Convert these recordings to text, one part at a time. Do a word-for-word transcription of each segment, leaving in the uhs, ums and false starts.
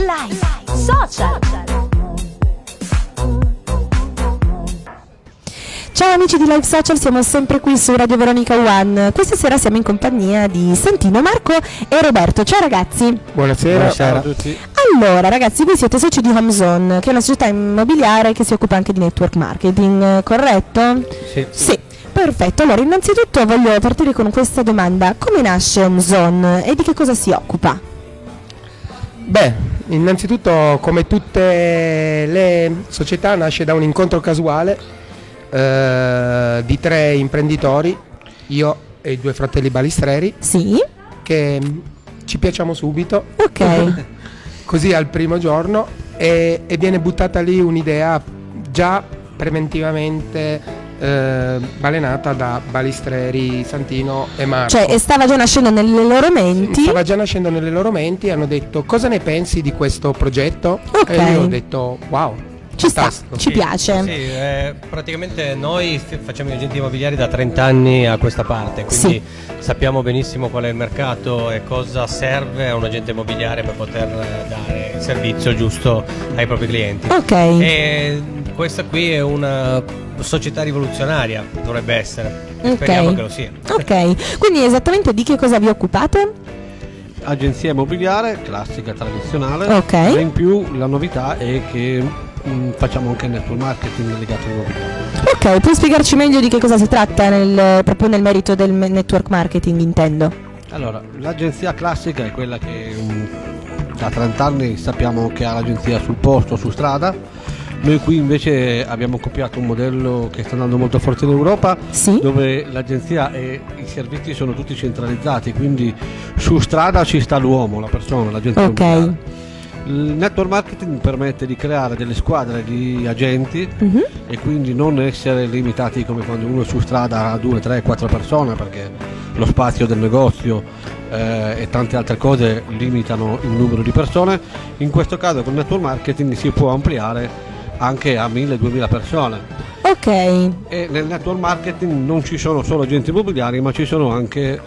Live Social. Ciao amici di Live Social, siamo sempre qui su Radio Veronica One. Questa sera siamo in compagnia di Santino, Marco e Roberto. Ciao ragazzi. Buonasera, Buonasera. Ciao a tutti. Allora ragazzi, voi siete soci di HomeZone, che è una società immobiliare che si occupa anche di network marketing, corretto? Sì. Sì. Perfetto, allora innanzitutto voglio partire con questa domanda: come nasce HomeZone e di che cosa si occupa? Beh, innanzitutto come tutte le società nasce da un incontro casuale eh, di tre imprenditori, io e i due fratelli balistreri, Sì. che ci piacciamo subito, Ok. così al primo giorno, e, e viene buttata lì un'idea già preventivamente Eh, balenata da Balistreri, Santino e Marco. Cioè stava già nascendo nelle loro menti. Stava già nascendo nelle loro menti. Hanno detto: cosa ne pensi di questo progetto? Ok. E io ho detto: wow, Ci sta, fantastico. ci piace. Sì, eh, praticamente noi f- facciamo gli agenti immobiliari da trenta anni a questa parte, quindi sappiamo benissimo qual è il mercato e cosa serve a un agente immobiliare per poter dare il servizio giusto ai propri clienti. Ok. E questa qui è una società rivoluzionaria, dovrebbe essere. Ok. Speriamo che lo sia. Ok, quindi esattamente di che cosa vi occupate? Agenzia immobiliare classica, tradizionale. Ok. Ma in più la novità è che mh, facciamo anche network marketing legato all'immobiliare. Ok, puoi spiegarci meglio di che cosa si tratta nel, proprio nel merito del me- network marketing, intendo? Allora, l'agenzia classica è quella che mh, da trenta anni sappiamo che ha l'agenzia sul posto, su strada. Noi qui invece abbiamo copiato un modello che sta andando molto forte in Europa, Sì. dove l'agenzia e i servizi sono tutti centralizzati, quindi su strada ci sta l'uomo, la persona, l'agente Ok. immobiliare. Il network marketing permette di creare delle squadre di agenti Mhm. e quindi non essere limitati come quando uno è su strada a due, tre, quattro persone, perché lo spazio del negozio eh, e tante altre cose limitano il numero di persone. In questo caso con il network marketing si può ampliare anche a mille duemila persone. Ok. E nel network marketing non ci sono solo agenti immobiliari, ma ci sono anche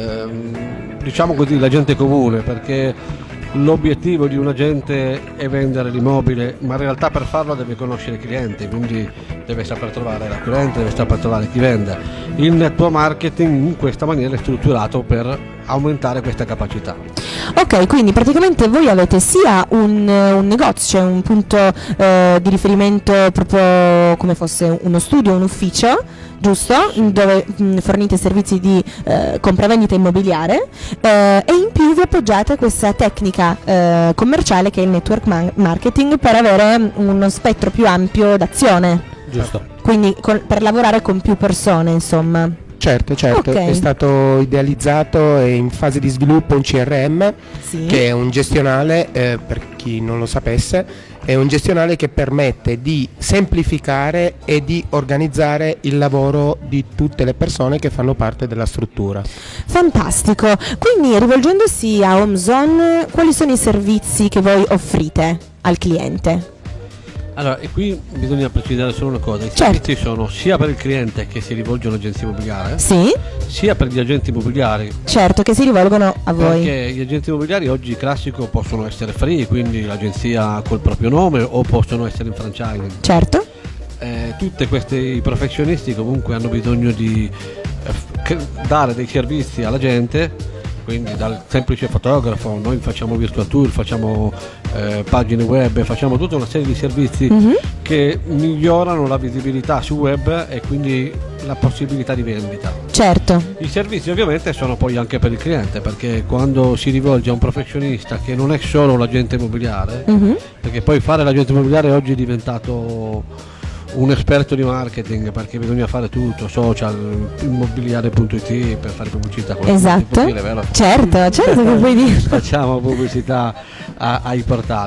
ehm, diciamo così la gente comune, perché l'obiettivo di un agente è vendere l'immobile, ma in realtà per farlo deve conoscere i clienti, quindi deve saper trovare l'acquirente, deve saper trovare chi vende. Il network marketing in questa maniera è strutturato per aumentare questa capacità. Ok, quindi praticamente voi avete sia un, un negozio, cioè un punto eh, di riferimento proprio come fosse uno studio, un ufficio, giusto? Dove mh, fornite servizi di eh, compravendita immobiliare eh, e in più vi appoggiate a questa tecnica eh, commerciale che è il network ma- marketing per avere uno spettro più ampio d'azione, Giusto. quindi con- per lavorare con più persone, insomma. Certo, certo, Ok. è stato idealizzato e in fase di sviluppo un C R M, Sì. che è un gestionale, eh, per chi non lo sapesse, è un gestionale che permette di semplificare e di organizzare il lavoro di tutte le persone che fanno parte della struttura. Fantastico, quindi rivolgendosi a HomeZone, quali sono i servizi che voi offrite al cliente? Allora, e qui bisogna precisare solo una cosa: i Certo. servizi sono sia per il cliente che si rivolge all'agenzia immobiliare, Sì, sia per gli agenti immobiliari. certo, che si rivolgono a voi. Perché gli agenti immobiliari oggi classico possono essere free, quindi l'agenzia col proprio nome, o possono essere in franchising. Certo, Eh, tutti questi professionisti comunque hanno bisogno di eh, f- che- dare dei servizi alla gente, quindi dal semplice fotografo, noi facciamo virtual tour, facciamo eh, pagine web, facciamo tutta una serie di servizi Mhm. che migliorano la visibilità su web e quindi la possibilità di vendita. certo, I servizi ovviamente sono poi anche per il cliente, perché quando si rivolge a un professionista che non è solo l'agente immobiliare, Mhm. perché poi fare l'agente immobiliare oggi è diventato un esperto di marketing, perché bisogna fare tutto, social, immobiliare punto it per fare pubblicità. quello che si Esatto. può dire, vero? certo, certo che puoi dire. Facciamo pubblicità a- ai portali.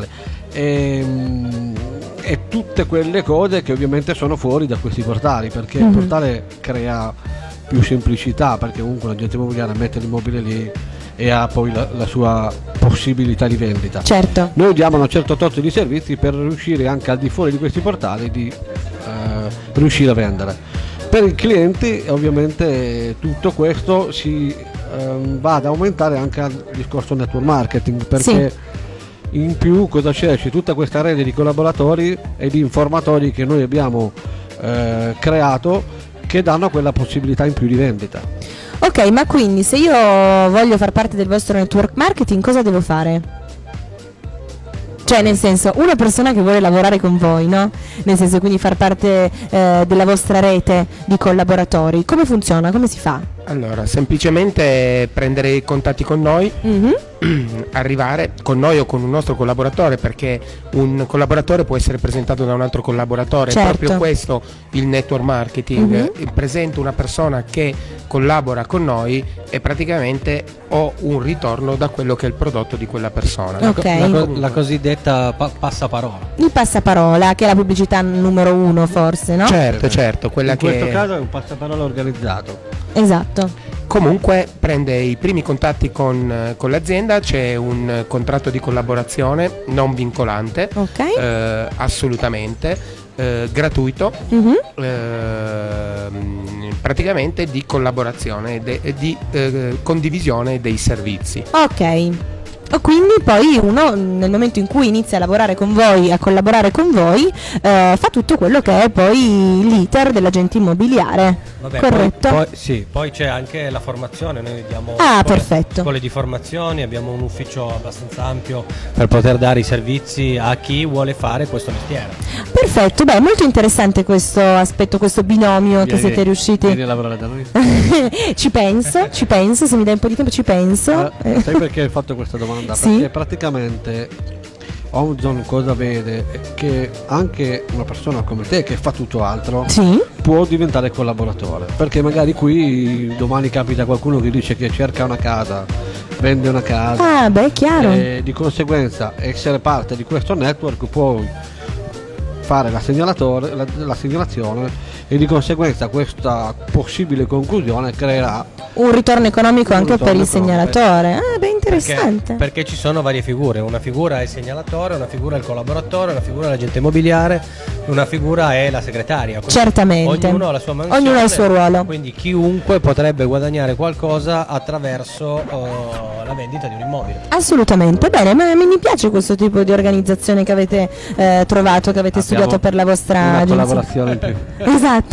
E, e tutte quelle cose che ovviamente sono fuori da questi portali, perché Mhm. il portale crea più semplicità, perché comunque l'agente immobiliare mette l'immobile lì e ha poi la, la sua possibilità di vendita. Certo, Noi diamo un certo tot di servizi per riuscire anche al di fuori di questi portali di eh, riuscire a vendere. Per i clienti ovviamente tutto questo si ehm, va ad aumentare anche al discorso network marketing, perché in più cosa c'è? C'è tutta questa rete di collaboratori e di informatori che noi abbiamo eh, creato, che danno quella possibilità in più di vendita. Ok, ma quindi se io voglio far parte del vostro network marketing, cosa devo fare? Cioè, nel senso, una persona che vuole lavorare con voi, no? Nel senso, quindi far parte eh, della vostra rete di collaboratori, come funziona? Come si fa? Allora, semplicemente prendere i contatti con noi, Mhm. arrivare con noi o con un nostro collaboratore, perché un collaboratore può essere presentato da un altro collaboratore. Certo. È proprio questo il network marketing. Mhm. Eh, Presento una persona che collabora con noi e praticamente ho un ritorno da quello che è il prodotto di quella persona. Ok. La, co- la cosiddetta pa- passaparola. Il passaparola, che è la pubblicità numero uno forse, no? Certo, certo, quella In questo che caso è un passaparola organizzato. Esatto. comunque prende i primi contatti con, eh, con l'azienda, c'è un eh, contratto di collaborazione non vincolante, Ok. eh, assolutamente, eh, gratuito, Mhm. ehm, praticamente di collaborazione e di eh, condivisione dei servizi. Ok. O quindi poi uno nel momento in cui inizia a lavorare con voi, a collaborare con voi, eh, fa tutto quello che è poi l'iter dell'agente immobiliare. Vabbè, Corretto? Poi, poi- sì, poi c'è anche la formazione, noi diamo Ah, scuole, perfetto. scuole di formazione, abbiamo un ufficio abbastanza ampio per poter dare i servizi a chi vuole fare questo mestiere. Perfetto, beh, molto interessante questo aspetto, questo binomio che Vieni- siete riusciti. Vieni a lavorare da noi. Ci penso, ci penso, se mi dai un po' di tempo ci penso. Ah, sai perché hai fatto questa domanda? Sì. Perché praticamente Homezone cosa vede? È che anche una persona come te che fa tutto altro Sì, può diventare collaboratore, perché magari qui domani capita qualcuno che dice che cerca una casa, vende una casa, ah beh, chiaro. e di conseguenza essere parte di questo network puoi fare la, segnalatore, la, la segnalazione, e di conseguenza questa possibile conclusione creerà Un ritorno economico Un anche per ritorno il economico. segnalatore. Ah, beh, Perché, interessante. perché ci sono varie figure, una figura è il segnalatore, una figura è il collaboratore, una figura è l'agente immobiliare, una figura è la segretaria. Quindi Certamente. ognuno ha la sua mansione, Ognuno ha il suo ruolo. quindi chiunque potrebbe guadagnare qualcosa attraverso eh, la vendita di un immobile. Assolutamente, bene, ma mi mi piace questo tipo di organizzazione che avete eh, trovato, che avete Abbiamo studiato per la vostra una agenzia. collaborazione in più. Esatto.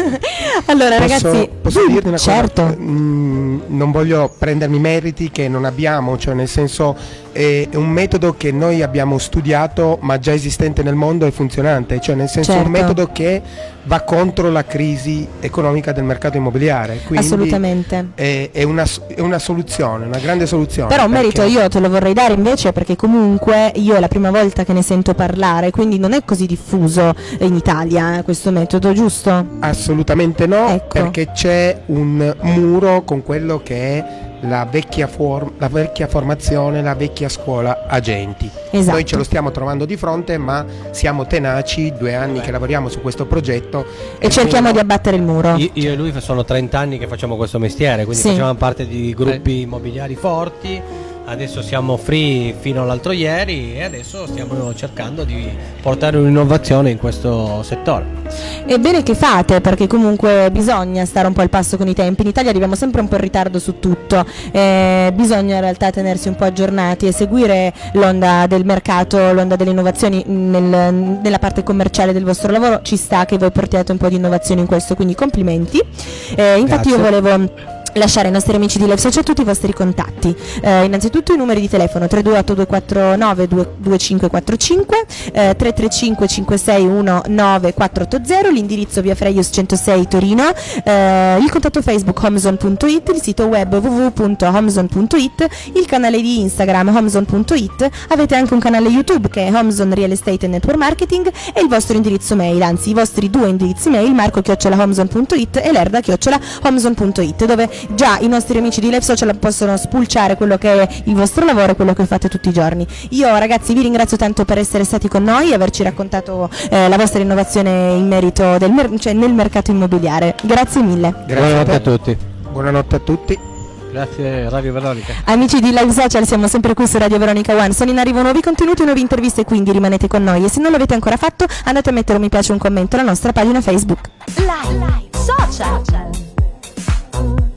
Allora Posso, ragazzi, posso mm, dirti una certo. cosa? Mm, non voglio prendermi meriti che non abbiamo, cioè nel senso è un metodo che noi abbiamo studiato ma già esistente nel mondo e funzionante, cioè nel senso è un Certo. metodo che va contro la crisi economica del mercato immobiliare, quindi Assolutamente. è, è una, è una soluzione, una grande soluzione. Però un merito perché- io te lo vorrei dare invece, perché comunque io è la prima volta che ne sento parlare, quindi non è così diffuso in Italia eh, questo metodo, giusto? Assolutamente no, Ecco. perché c'è un muro con quello che è la vecchia, form- la vecchia formazione, la vecchia scuola agenti. Esatto. Noi ce lo stiamo trovando di fronte, ma siamo tenaci, due anni che lavoriamo su questo progetto E cerchiamo di abbattere il muro. Io, io e lui sono trenta anni che facciamo questo mestiere, quindi Sì. facevamo parte di gruppi immobiliari forti, adesso siamo free fino all'altro ieri e adesso stiamo cercando di portare un'innovazione in questo settore. E bene che fate, perché comunque bisogna stare un po' al passo con i tempi. In Italia arriviamo sempre un po' in ritardo su tutto, eh, bisogna in realtà tenersi un po' aggiornati e seguire l'onda del mercato, l'onda delle innovazioni nel- nella parte commerciale del vostro lavoro. Ci sta che voi portiate un po' di innovazioni in questo, quindi complimenti. Eh, infatti io Grazie. volevo lasciare ai nostri amici di Live Social tutti i vostri contatti, eh, innanzitutto i numeri di telefono tre due otto due quattro nove due cinque quattro cinque, eh, tre tre cinque cinque sei uno nove quattro otto zero, l'indirizzo via Freius centosei Torino, eh, il contatto Facebook homezone punto it, il sito web w w w punto homezone punto it, il canale di Instagram homezone punto it, avete anche un canale YouTube che è Homezone Real Estate and Network Marketing, e il vostro indirizzo mail, anzi i vostri due indirizzi mail, marco chiocciola homezone punto it e lerda chiocciola homezone punto it, dove già i nostri amici di Live Social possono spulciare quello che è il vostro lavoro e quello che fate tutti i giorni. Io ragazzi vi ringrazio tanto per essere stati con noi e averci raccontato eh, la vostra innovazione in merito del mer- cioè nel mercato immobiliare. Grazie mille. Grazie Buonanotte a a te. tutti. Buonanotte a tutti. Grazie Radio Veronica. Amici di Live Social, siamo sempre qui su Radio Veronica One. Sono in arrivo nuovi contenuti, nuove interviste, quindi rimanete con noi e se non l'avete ancora fatto andate a mettere un mi piace, un commento alla nostra pagina Facebook. Live Social.